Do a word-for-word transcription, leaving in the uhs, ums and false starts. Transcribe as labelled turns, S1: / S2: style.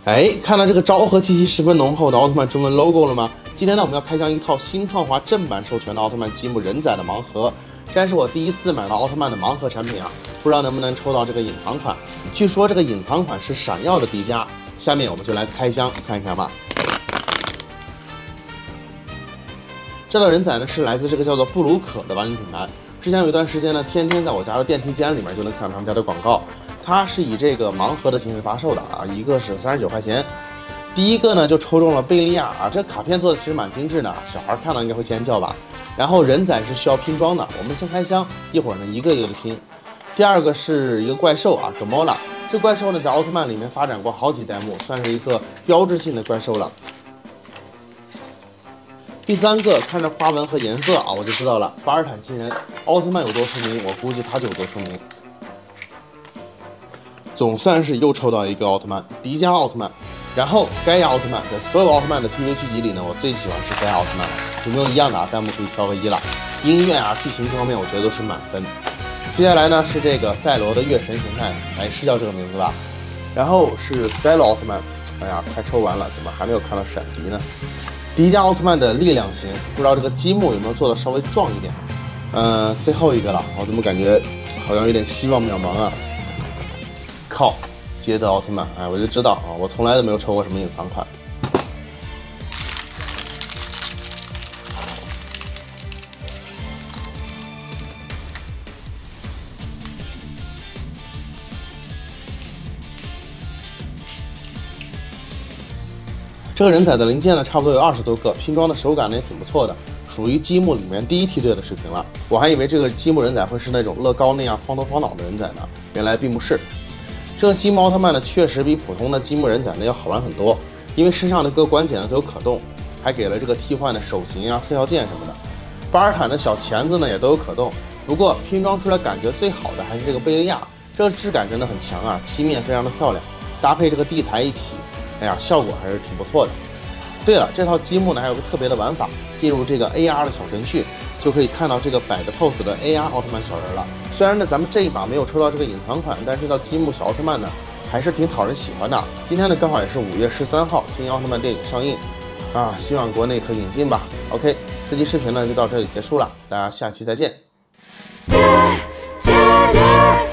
S1: 哎，看到这个昭和气息十分浓厚的奥特曼中文 logo 了吗？今天呢，我们要开箱一套新创华正版授权的奥特曼积木人仔的盲盒，这还是我第一次买到奥特曼的盲盒产品啊，不知道能不能抽到这个隐藏款。据说这个隐藏款是闪耀的迪迦，下面我们就来开箱看一看吧。这套人仔呢是来自这个叫做布鲁可的玩具品牌，之前有一段时间呢，天天在我家的电梯间里面就能看到他们家的广告。 它是以这个盲盒的形式发售的啊，一个是三十九块钱，第一个呢就抽中了贝利亚啊，这卡片做的其实蛮精致的，小孩看到应该会尖叫吧。然后人仔是需要拼装的，我们先开箱，一会儿呢一个一个的拼。第二个是一个怪兽啊 ，Gamora， 这怪兽呢在奥特曼里面发展过好几代目，算是一个标志性的怪兽了。第三个看着花纹和颜色啊，我就知道了，巴尔坦星人，奥特曼有多出名，我估计他就有多出名。 总算是又抽到一个奥特曼，迪迦奥特曼，然后盖亚奥特曼。在所有奥特曼的 T V 剧集里呢，我最喜欢是盖亚奥特曼了。有没有一样的啊？弹幕可以敲个一了。音乐啊、剧情各方面，我觉得都是满分。接下来呢是这个赛罗的月神形态，哎，是叫这个名字吧？然后是赛罗奥特曼，哎呀，快抽完了，怎么还没有看到闪迪呢？迪迦奥特曼的力量型，不知道这个积木有没有做的稍微壮一点？嗯、呃，最后一个了，我怎么感觉好像有点希望渺茫啊？ 靠，捷德奥特曼，哎，我就知道啊，我从来都没有抽过什么隐藏款。这个人仔的零件呢，差不多有二十多个，拼装的手感呢也挺不错的，属于积木里面第一梯队的水平了。我还以为这个积木人仔会是那种乐高那样方头方脑的人仔呢，原来并不是。 这个积木奥特曼呢，确实比普通的积木人仔呢要好玩很多，因为身上的各关节呢都有可动，还给了这个替换的手型啊、特效键什么的。巴尔坦的小钳子呢也都有可动，不过拼装出来感觉最好的还是这个贝利亚，这个质感真的很强啊，漆面非常的漂亮，搭配这个地台一起，哎呀，效果还是挺不错的。对了，这套积木呢还有个特别的玩法，进入这个 A R 的小程序。 就可以看到这个摆着 pose 的 A R 奥特曼小人了。虽然呢，咱们这一把没有抽到这个隐藏款，但是这套积木小奥特曼呢，还是挺讨人喜欢的。今天呢，刚好也是五月十三号，新奥特曼电影上映，啊，希望国内可以引进吧。OK， 这期视频呢就到这里结束了，大家下期再见。